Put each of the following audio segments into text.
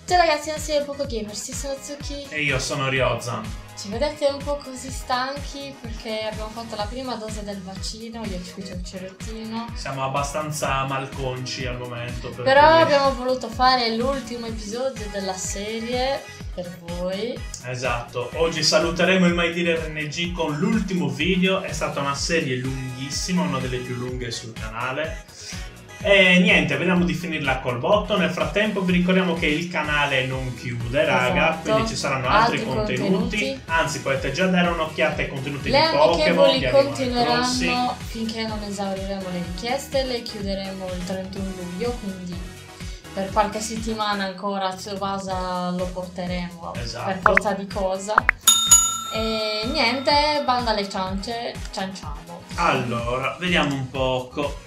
Ciao ragazzi, non siamo Poco Gamers, io sono Tsuki. E io sono Ryozan. Ci vedete un po' così stanchi perché abbiamo fatto la prima dose del vaccino, io ho capito il cerottino. Siamo abbastanza malconci al momento. Però abbiamo voluto fare l'ultimo episodio della serie per voi. Esatto, oggi saluteremo il My Dealer RNG con l'ultimo video. È stata una serie lunghissima, una delle più lunghe sul canale. E niente, vediamo di finirla col botto. Nel frattempo vi ricordiamo che il canale non chiude, raga, esatto. quindi ci saranno altri contenuti. Anzi, potete già dare un'occhiata ai contenuti le di Pokémon. Le continueranno finché non esauriremo le richieste. Le chiuderemo il 31 luglio, quindi per qualche settimana ancora Tsubasa lo porteremo, esatto, per forza di cosa. E niente, banda alle ciance, cianciamo. Allora, vediamo un poco.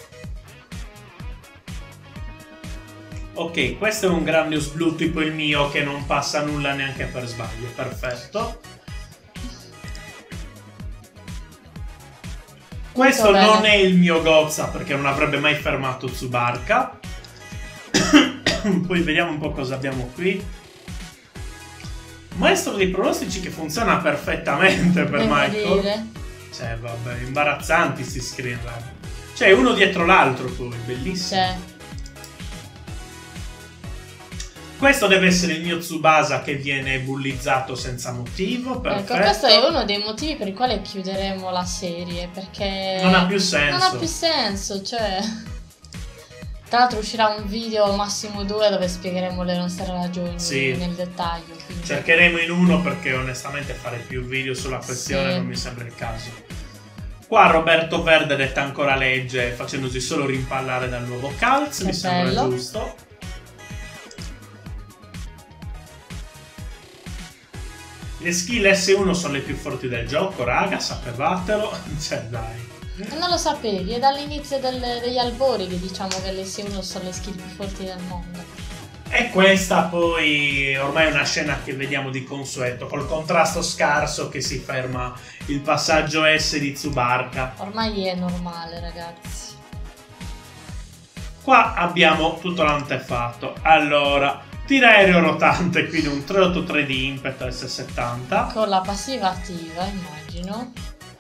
Ok, questo è un Grandioss blu tipo il mio che non passa nulla neanche per sbaglio, perfetto. Questo non è il mio Gozza perché non avrebbe mai fermato Tsubarka. Poi vediamo un po' cosa abbiamo qui. Maestro dei pronostici che funziona perfettamente per Michael. Cioè, vabbè, imbarazzanti sti screen, raga. Cioè, uno dietro l'altro poi, bellissimo. Questo deve essere il mio Tsubasa che viene bullizzato senza motivo, perfetto. Ecco, questo è uno dei motivi per i quali chiuderemo la serie, perché non ha più senso. Non ha più senso, cioè. Tra l'altro uscirà un video massimo 2 dove spiegheremo le nostre ragioni nel dettaglio. Quindi. Cercheremo in uno perché onestamente fare più video sulla questione non mi sembra il caso. Qua Roberto Verde detta ancora legge facendosi solo rimpallare dal nuovo Calz, mi sembra giusto. Le skill S1 sono le più forti del gioco, raga, sapevatelo. Cioè, dai. Non lo sapevi, è dall'inizio degli albori che diciamo che le S1 sono le skill più forti del mondo. E questa poi ormai è una scena che vediamo di consueto, col contrasto scarso che si ferma il passaggio S di Tsubarka. Ormai è normale, ragazzi. Qua abbiamo tutto l'antefatto. Allora, tira aereo rotante, quindi un 383 di impeto S70. Con la passiva attiva, immagino.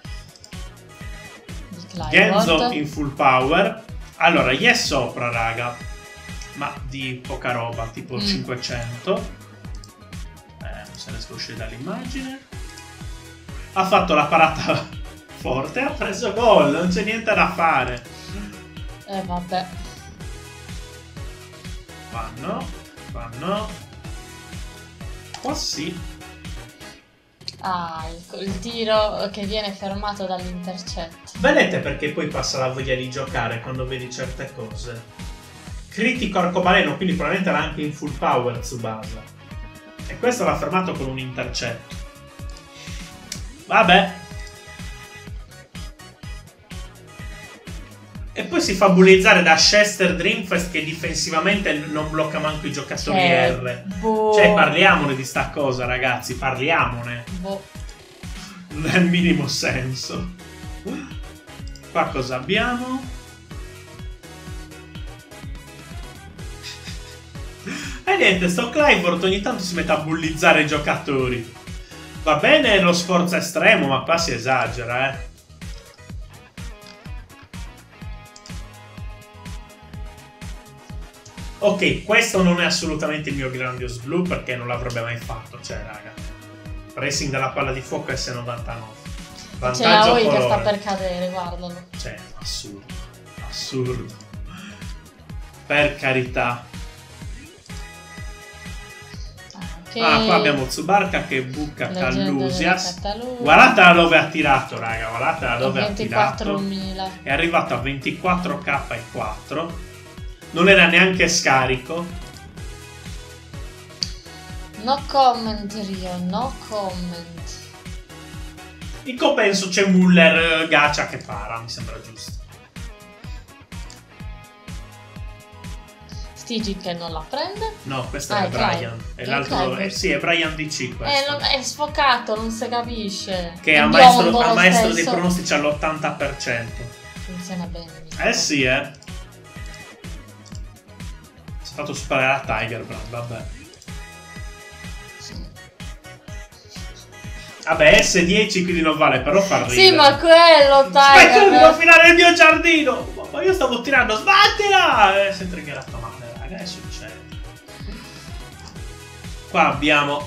Genzo in full power. Allora, gli è sopra, raga, ma di poca roba, tipo 500. Non se riesco a uscire dall'immagine. Ha fatto la parata forte, ha preso gol, non c'è niente da fare. Vabbè. Vanno. Qua sì. Ah, il tiro che viene fermato dall'intercetto. Vedete perché poi passa la voglia di giocare quando vedi certe cose. Critico arcobaleno, quindi probabilmente era anche in full power Tsubasa. E questo l'ha fermato con un intercetto. Vabbè. E poi si fa bullizzare da Chester Dreamfest che difensivamente non blocca manco i giocatori R. Cioè, parliamone di sta cosa, ragazzi, parliamone. Non ha il minimo senso. Qua cosa abbiamo? E niente, sto Clivert ogni tanto si mette a bullizzare i giocatori. Va bene lo sforzo estremo, ma qua si esagera, Ok, questo non è assolutamente il mio Grandioss blu perché non l'avrebbe mai fatto. Cioè, raga, racing della palla di fuoco S99. C'è la Oi che sta per cadere, guardalo. Cioè, assurdo. Per carità. Qua abbiamo Tsubarka che buca Callusias. Guardate dove ha tirato, raga. Guardate dove ha tirato. 24.000. È arrivato a 24k e 4. Non era neanche scarico. No comment, Rio, no comment. In compenso c'è Muller Gacha che para, mi sembra giusto. Stigi che non la prende. No, questo è Brian. E l'altro sì, è Brian DC questo. È sfocato, non si capisce. Che a maestro dei pronostici all'80%. Funziona bene. Sì, Si è fatto superare la Tiger Brand, vabbè. Vabbè, S10 quindi non vale, però fa ridere. Sì, ma quello, dai. Aspetta, devo finire il mio giardino. Ma io stavo tirando, sbattila! Si è triggerato male, raga, che succede? Qua abbiamo...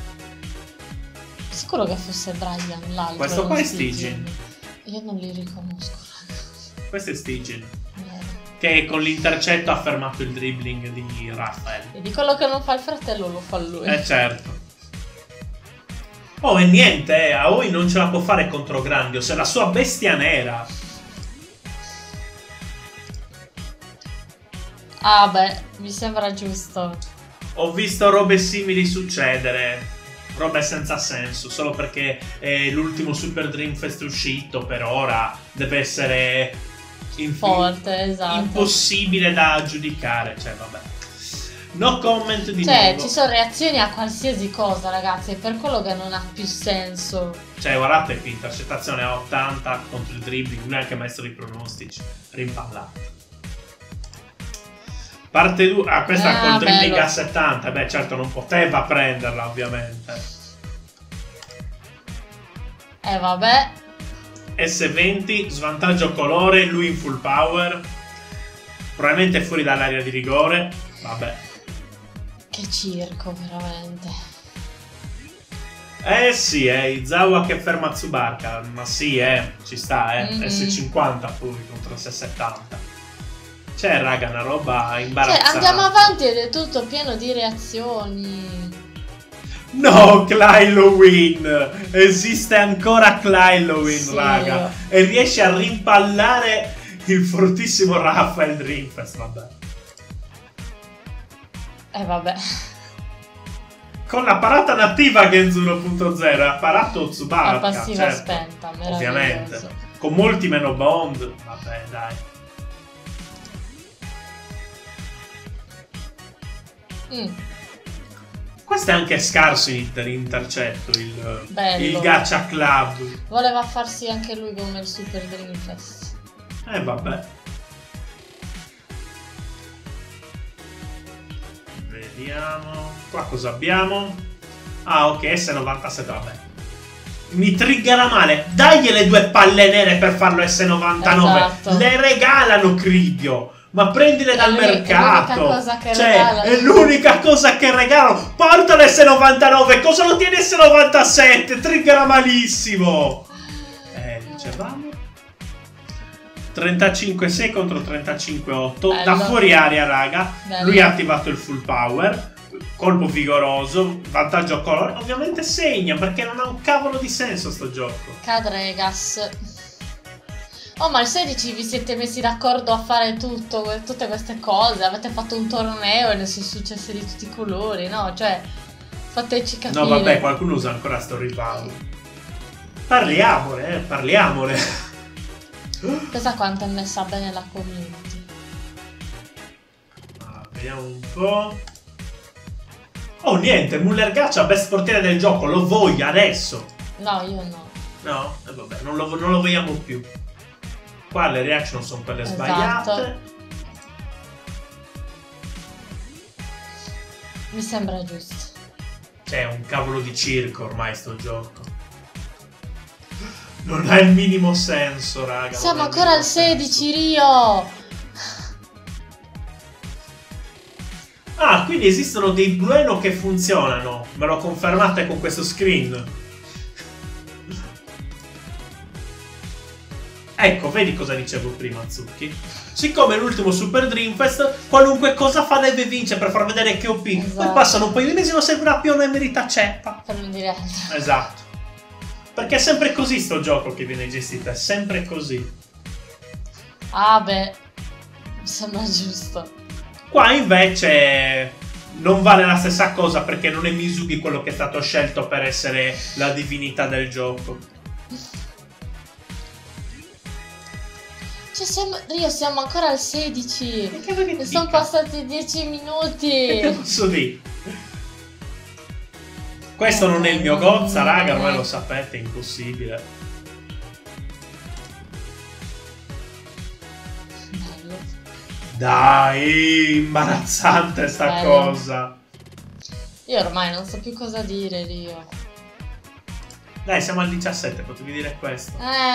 Sicuro che fosse Brian l'altro. Questo qua è Stygian. Io non li riconosco. Questo è Stygian. Che con l'intercetto ha fermato il dribbling di Raphael. E di quello che non fa il fratello lo fa lui. Certo. Oh, e niente, Aoi non ce la può fare contro Grandio, se la sua bestia nera. Ah beh, mi sembra giusto. Ho visto robe simili succedere, robe senza senso, solo perché è l'ultimo Super Dream Fest uscito per ora, deve essere forte, esatto. Impossibile da giudicare, cioè vabbè. No comment di nuovo. Cioè, ci sono reazioni a qualsiasi cosa, ragazzi, è per quello che non ha più senso. Cioè, guardate qui, intercettazione a 80 contro il dribbling, lui è anche maestro di pronostici, rimpallato. Parte 2, questa col dribbling bello. A 70, beh certo non poteva prenderla ovviamente. Vabbè. S20, svantaggio colore, lui in full power, probabilmente fuori dall'area di rigore, vabbè. Che circo, veramente. Sì, Izawa che ferma Tsubarka, ma sì, ci sta, S50 poi contro S70. Cioè, raga, una roba imbarazzante. Cioè, andiamo avanti ed è tutto pieno di reazioni. No, Clylowin! Esiste ancora Clylowin, sì, raga. E riesce a rimpallare il fortissimo Raphael Dreamfest, vabbè. Vabbè. Con la parata nativa Genzo 1.0 ha parato Tsubasa. La passiva certo, spenta, ovviamente. Con molti meno bond. Vabbè, dai. Questo è anche scarso in intercetto, il Gacha Club. Voleva farsi anche lui come il Super Dream Fest. Vabbè. Vediamo. Qua cosa abbiamo? Ah, ok, S97, vabbè. Mi triggera male. Dagli le 2 palle nere per farlo S99. Esatto. Le regalano Cribbio. Ma prendile dal mercato. È l'unica cosa che regalano. Portalo S99. Cosa lo tiene S97? Triggera malissimo. Dicevamo 35-6 contro 35-8. Da fuori aria, raga. Bello. Lui ha attivato il full power. Colpo vigoroso. Vantaggio colore. Ovviamente segna perché non ha un cavolo di senso sto gioco. Cadregas. Oh, ma il 16 vi siete messi d'accordo a fare tutte queste cose? Avete fatto un torneo e ne sono successe di tutti i colori, no? Cioè, fateci capire. No, vabbè, qualcuno usa ancora sto rivallo. Parliamone, parliamone. Pensa quanto è messa bene la community. Vediamo un po'. Oh, niente, Muller Gacha, best portiere del gioco, lo voglio adesso. No, io no. No? Vabbè, non lo vogliamo più. Qua le reaction sono quelle sbagliate. Mi sembra giusto. C'è un cavolo di circo ormai sto gioco. Non ha il minimo senso, raga. Siamo ancora al 16, Rio. Ah, quindi esistono dei Blueno che funzionano. Me lo confermate con questo screen. Ecco, vedi cosa dicevo prima, Zucchi? Siccome è l'ultimo Super Dream Fest, qualunque cosa fa deve vincere per far vedere che OP. Esatto. Poi passano un paio di mesi, non servirà più, non merita ceppa. Per non dire altro. Esatto. Perché è sempre così sto gioco che viene gestito, è sempre così. Ah beh, mi sembra giusto. Qua invece non vale la stessa cosa perché non è Mizugi quello che è stato scelto per essere la divinità del gioco. Cioè siamo ancora al 16. E sono passati 10 minuti. Che te posso dire? Questo non è il mio Gozza, raga, ormai lo sapete, è impossibile. Bello. Dai, imbarazzante sta cosa. Io ormai non so più cosa dire, Rio. Dai, siamo al 17, potevi dire questo.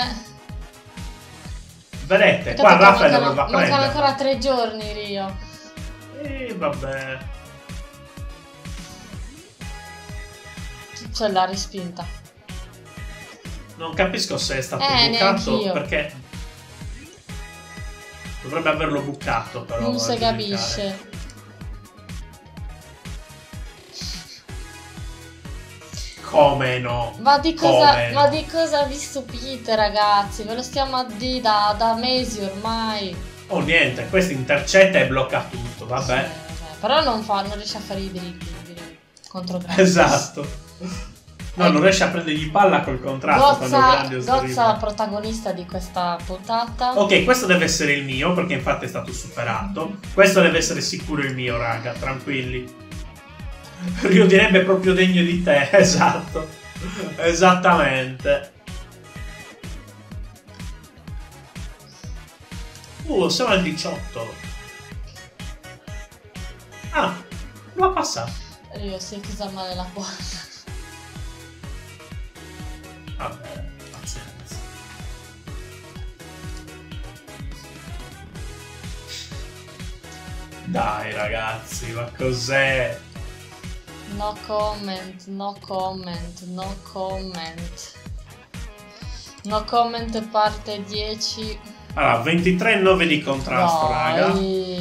Vedete, qua Peccato Raffaele doveva prendere. Mancano ancora 3 giorni, Rio. Vabbè. C'è la respinta. Non capisco se è stato bucato perché dovrebbe averlo bucato, però non si capisce. Come no? Ma di cosa vi stupite, ragazzi? Ve lo stiamo a dire da mesi ormai. Oh niente, questo intercetta e blocca tutto, vabbè. Sì, vabbè. Però non riesce a fare i dribbling contro grandi. Esatto. No, non riesce a prendergli palla col contrasto. Gozza la protagonista di questa puntata. Ok, questo deve essere il mio, perché infatti è stato superato. Questo deve essere sicuro il mio, raga, tranquilli. Rio direbbe proprio degno di te, esatto. Esattamente. Siamo al 18. Ah, lo ha passato. Rio si è chiusa male la porta. Vabbè, pazienza. Dai ragazzi, ma cos'è? No comment, no comment, no comment. No comment parte 10. Allora, 23,9 di contrasto, raga.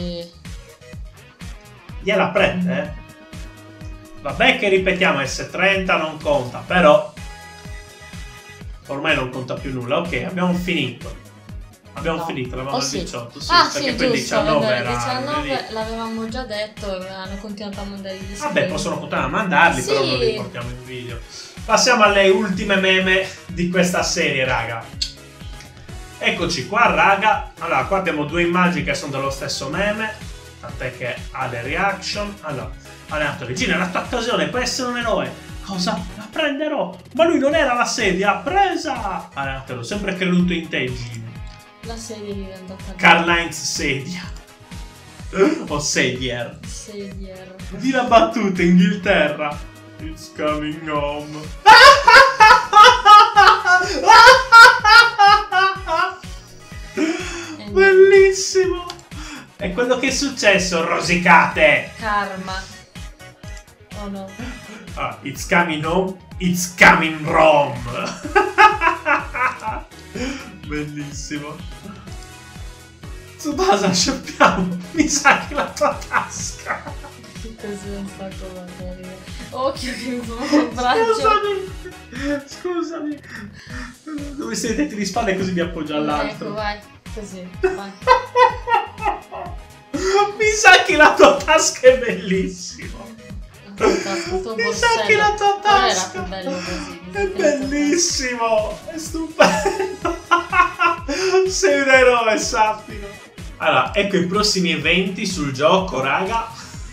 Gliela prende? Vabbè che ripetiamo, S30 non conta, però ormai non conta più nulla. Ok, abbiamo finito. Abbiamo finito, eravamo al 18. Sì, perché poi 19 era 19 l'avevamo già detto e hanno continuato a mandare gli schemi. Vabbè, continuare a mandarli, però non li portiamo in video. Passiamo alle ultime meme di questa serie, raga. Eccoci qua, raga. Allora, qua abbiamo 2 immagini che sono dello stesso meme. Tant'è che ha le reaction. Allora, allenato Regina, la tua occasione, può essere un eroe. Cosa? La prenderò. Ma lui non era la sedia, presa. Allenatelo, sempre creduto in te, Jimmy. La sedia diventa Karl-Heinz Sedia. O Sedier. Sedier. Di la battuta Inghilterra. It's coming home. Bellissimo. È quello che è successo, rosicate. Karma. Oh no. It's coming home. It's coming Rome. Bellissimo. Tsubasa, scioppiamo. Mi sa che la tua tasca. Che cos'è un sacco da. Occhio che mi fa un braccio. Scusami. Dove siete di spalle così mi appoggio all'altro. Ecco, vai. Così, vai. Mi sa che la tua tasca è bellissima. Mi sa che la tua tasca era più bello così. È bellissimo. È stupendo. Sei un eroe, sappilo. Allora, ecco i prossimi eventi sul gioco, raga.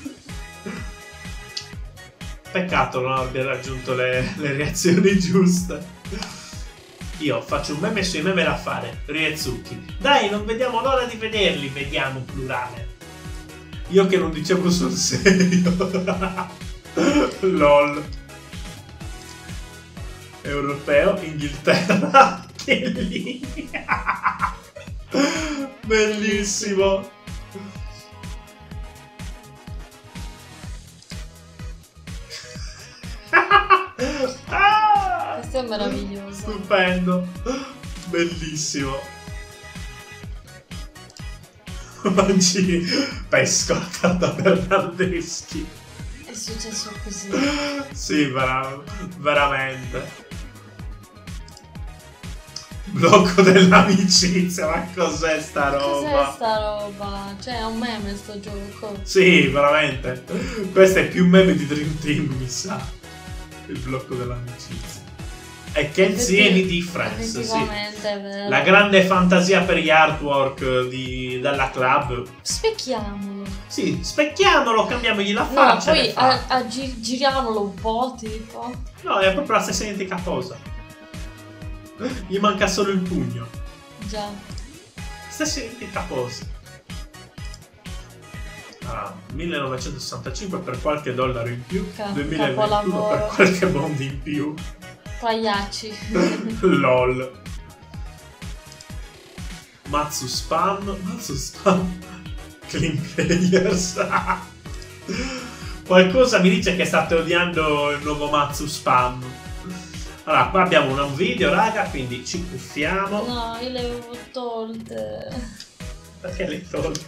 Peccato non abbia raggiunto le reazioni giuste. Io faccio un meme sui meme da fare. Riezuki. Dai, non vediamo l'ora di vederli. Vediamo, plurale. Io che non dicevo sul serio. LOL. Europeo, Inghilterra. Che linea. Bellissimo. Questo è meraviglioso. Stupendo. Bellissimo. Mangi pescota da Bernardeschi. È successo così. Sì, veramente. Blocco dell'amicizia, ma cos'è sta roba? Cos'è sta roba? Cioè è un meme sto gioco. Sì, veramente. Questo è più meme di Dream Team, mi sa. Il blocco dell'amicizia. E Can't See Any Difference, sì. La grande fantasia per gli artwork della club. Specchiamolo. Sì, specchiamolo, cambiamogli la faccia. No, poi giriamolo un po', tipo. No, è proprio la stessa identica cosa. Gli manca solo il pugno. Già. Stessa identica cosa. 1965 per qualche dollaro in più. 2021 per qualche bond in più. Pagliacci. LOL. Matsu Spam. Clean Players. Qualcosa mi dice che state odiando il nuovo Matsu Spam. Allora, qua abbiamo un video, raga, quindi ci cuffiamo. No, io le avevo tolte. Perché le hai tolte?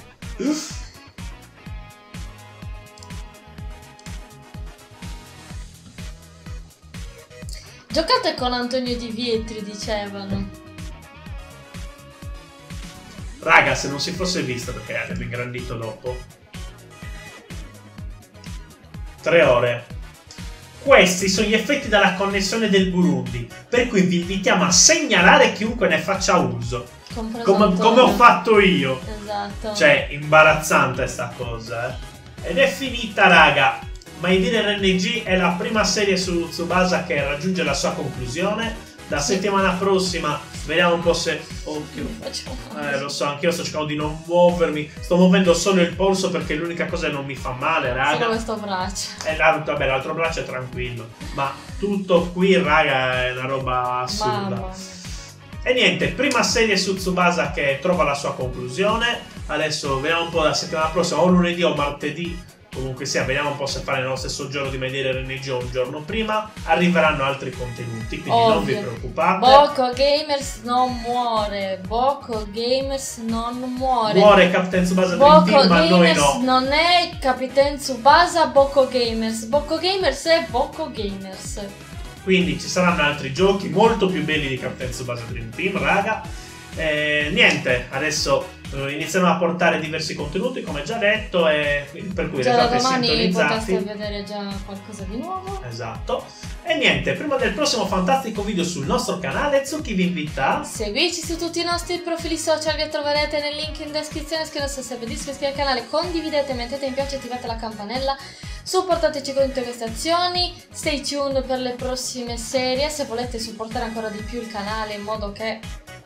Giocate con Antonio Di Vietri, dicevano. Raga, se non si fosse visto, perché abbiamo ingrandito dopo. 3 ore. Questi sono gli effetti della connessione del Burundi, per cui vi invitiamo a segnalare chiunque ne faccia uso. Come ho fatto io. Esatto. Cioè, imbarazzante sta cosa, Ed è finita, raga. My Dear RNG è la prima serie su Tsubasa che raggiunge la sua conclusione. La settimana prossima vediamo un po' se... lo so, anch'io sto cercando di non muovermi. Sto muovendo solo il polso perché è l'unica cosa che non mi fa male, raga. Solo questo braccio. Vabbè, l'altro braccio è tranquillo. Ma tutto qui, raga, è una roba assurda. Mamma. E niente, prima serie su Tsubasa che trova la sua conclusione. Adesso vediamo un po' la settimana prossima, o lunedì o martedì. Comunque sia, vediamo un po' se fare nello stesso giorno di My Dear RNG o un giorno prima. Arriveranno altri contenuti, quindi non vi preoccupate. Bocco Gamers non muore. Bocco Gamers non muore. Muore Captain Tsubasa Dream Team, ma noi no. Non è Captain Tsubasa Bocco Gamers. Bocco Gamers è Bocco Gamers. Quindi ci saranno altri giochi molto più belli di Captain Tsubasa Dream Team, raga. Niente, adesso iniziano a portare diversi contenuti, come già detto, e per cui già restate domani sintonizzati. potreste vedere già qualcosa di nuovo. Esatto. E niente, prima del prossimo fantastico video sul nostro canale, Zucchi vi invita. Seguici su tutti i nostri profili social, vi troverete nel link in descrizione. Scrivete se vi iscrivete al canale, condividete, mettete in piace, attivate la campanella. Supportateci con tutte queste azioni. Stay tuned per le prossime serie. Se volete supportare ancora di più il canale in modo che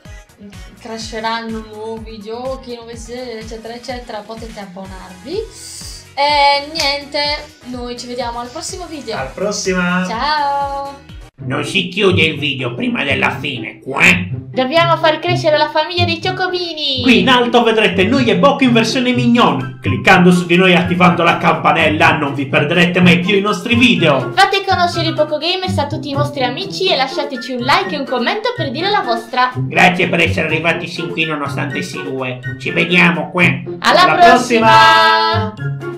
cresceranno nuovi giochi, nuove serie, eccetera eccetera, potete abbonarvi. E niente, noi ci vediamo al prossimo video. Alla prossima. Ciao. Non si chiude il video prima della fine, qua. Dobbiamo far crescere la famiglia dei cioccolini. Qui in alto vedrete noi e Bocco in versione mignon. Cliccando su di noi e attivando la campanella non vi perderete mai più i nostri video. Fate conoscere il Bocco Gamers a tutti i vostri amici e lasciateci un like e un commento per dire la vostra. Grazie per essere arrivati sin qui nonostante si due. Ci vediamo qua. Alla prossima!